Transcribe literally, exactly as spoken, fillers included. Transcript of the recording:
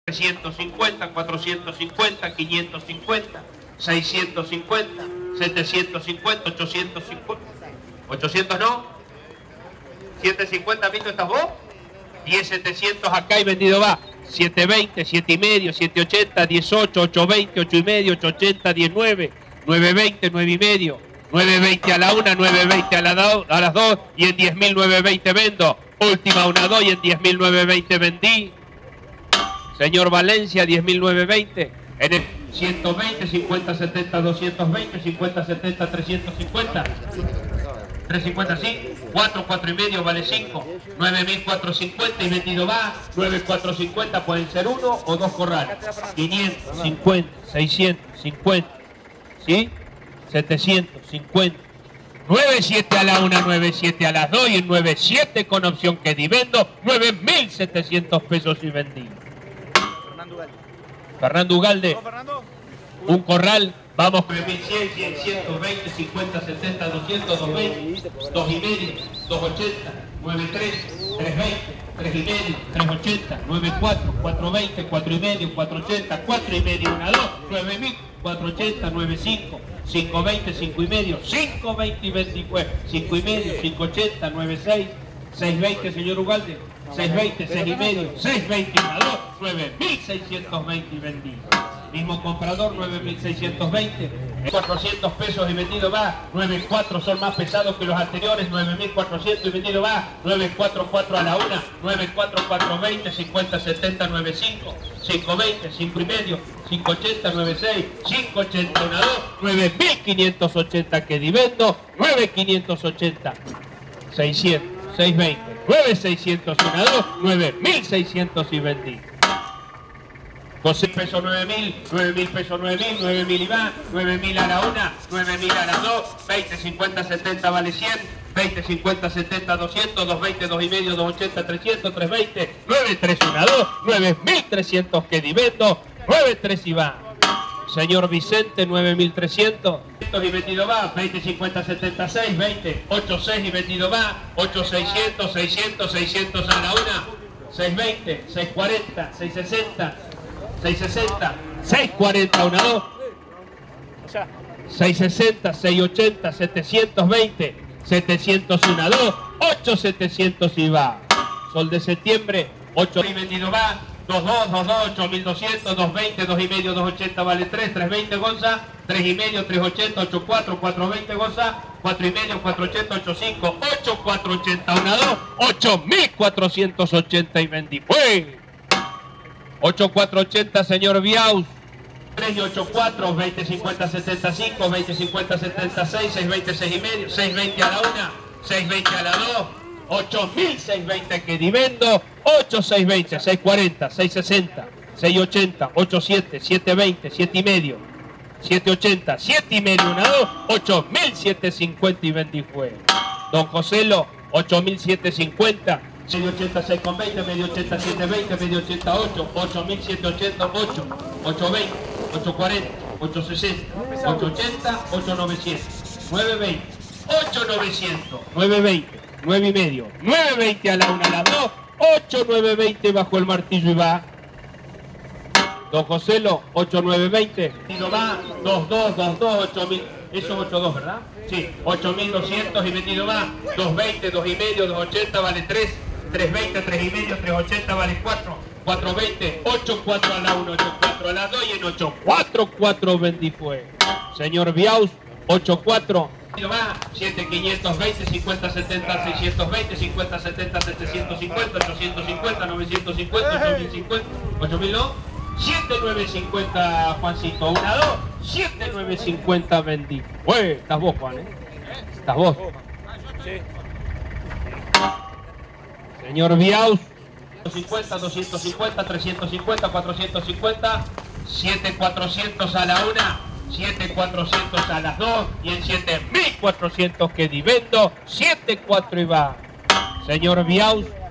trescientos cincuenta, cuatrocientos cincuenta, quinientos cincuenta, seiscientos cincuenta, setecientos cincuenta, ochocientos cincuenta, ochocientos no, setecientos cincuenta, ¿visto estás vos? diez setecientos acá y vendido va, siete veinte, siete y medio, siete ochenta, dieciocho, ocho veinte, ocho y medio, ocho ochenta, diecinueve, nueve veinte, nueve y medio, nueve veinte a la una, nueve veinte a, la do, a las dos y en diez mil nueve veinte vendo, última una dos y en diez mil nueve veinte vendí. Señor Valencia, diez mil nueve veinte, en el ciento veinte, cincuenta, setenta, doscientos veinte, cincuenta, setenta, trescientos cincuenta, trescientos cincuenta sí, cuatro, cuatro y medio vale cinco, nueve mil cuatrocientos cincuenta y vendido va, nueve mil cuatrocientos cincuenta pueden ser uno o dos corrales, quinientos cincuenta, seiscientos cincuenta, ¿sí? setecientos cincuenta, nueve siete a la una, nueve siete a las dos y en nueve siete con opción que di vendo, nueve mil setecientos pesos y vendí. Fernando Ugalde, un corral, vamos nueve mil cien, cien, ciento veinte, cincuenta, setenta, doscientos, doscientos veinte, dos y medio, doscientos ochenta, noventa y tres, trescientos veinte, tres y medio, trescientos ochenta, noventa y cuatro, cuatrocientos veinte, cuatro y medio, cuatrocientos ochenta, cuatro y medio, una dos, nueve mil, cuatrocientos ochenta, noventa y cinco, cinco veinte, cinco y medio, cinco veinte y veinticuatro, cinco y medio, cinco ochenta, noventa y seis, seis veinte, señor Ugalde, seis veinte, seis y medio, seis veinte, una dos, nueve mil seiscientos veinte y vendí. Mismo comprador, nueve mil seiscientos veinte, cuatrocientos pesos y vendido va, nueve cuatro son más pesados que los anteriores, nueve mil cuatrocientos y vendido va, nueve cuatro cuatro a la una, nueve cuatro cuatro veinte, cincuenta setenta, noventa y cinco, cinco veinte, cinco y medio, cinco ochenta, noventa y seis, cinco ochenta, una dos, nueve mil quinientos ochenta que di vendo, nueve mil quinientos ochenta, seiscientos, seiscientos veinte, nueve mil seiscientos, una dos, nueve mil seiscientos y vendí. José pesos nueve mil, nueve mil pesos nueve mil, nueve mil y va, nueve mil a la una, nueve mil a las dos, veinte, cincuenta, setenta vale cien, veinte, cincuenta, setenta, doscientos, doscientos veinte, dos y medio, doscientos ochenta, trescientos, trescientos veinte, nueve tres una dos, nueve mil trescientos que di vendo, nueve tres y va. Señor Vicente, nueve mil trescientos y vendido va, veinte, cincuenta, setenta, seis, veinte, ocho seis y vendido va, ocho seiscientos, seiscientos, seiscientos a la una, seis veinte, seis cuarenta, seis sesenta, seis sesenta, seis cuarenta, una dos, seis sesenta, seis ochenta, setecientos veinte, setecientos una dos, ocho setecientos y va. Sol de septiembre, ocho y vendido va, dos dos, dos dos, ocho mil doscientos, dos veinte, dos y medio, dos ochenta vale tres, tres veinte Gonza, tres y medio, tres ochenta, ocho cuatro, cuatro veinte Gonza, cuatro y medio, cuatro ochenta, ocho cinco, ocho cuatro ochenta, una dos, ocho mil cuatrocientos ochenta y vendí. ¡Uy! ocho cuatro ochenta, señor Biaus. tres y ocho cuatro, veinte cincuenta setenta y cinco, veinte cincuenta setenta y seis, seis veinte, seis y medio, seis veinte a la una, seis veinte a la dos, ocho mil seiscientos veinte que di vendo, ocho seis veinte, seis cuarenta, seis sesenta, seis ochenta, ocho siete, siete veinte, siete y medio, siete ochenta, siete y medio, una dos, ocho mil setecientos cincuenta y vendí fue. Don Joselo, ocho mil setecientos cincuenta. medio ochenta, seis con veinte, medio ochenta, siete veinte, medio ochenta, ocho, ocho mil setecientos ochenta, ocho, ocho veinte, ocho cuarenta, ocho sesenta, ocho ochenta, ocho novecientos, nueve veinte, ocho novecientos, nueve veinte, nueve y medio, nueve veinte a la una, a las dos, ocho nueve veinte bajo el martillo y va. Don Joselo, ocho nueve veinte, y no va, dos dos, dos dos, ocho mil, eso es ocho dos, ¿verdad? Sí, ocho mil doscientos y vendido va, dos veinte, dos y medio, dos ochenta vale tres, tres veinte, tres y medio, tres ochenta vale cuatro, cuatro veinte, ocho cuatro a la una, ocho cuatro a la dos y en ocho cuatro cuatro vendí fue. Señor Biaus, ocho cuatro, va, siete quinientos veinte, cincuenta setenta, seiscientos veinte, cincuenta setenta, setecientos cincuenta, ochocientos cincuenta, novecientos cincuenta, ocho mil cincuenta, ocho mil no, siete nueve cincuenta Juancito, una dos, siete nueve cincuenta vendí. Uy, estás vos, Juan, ¿eh? Estás vos. Señor Biaus, doscientos cincuenta, doscientos cincuenta, trescientos cincuenta, cuatrocientos cincuenta, siete cuatrocientos a la una, siete cuatrocientos a las dos y en siete mil cuatrocientos que di vendo, siete cuatro y va. Señor Biaus,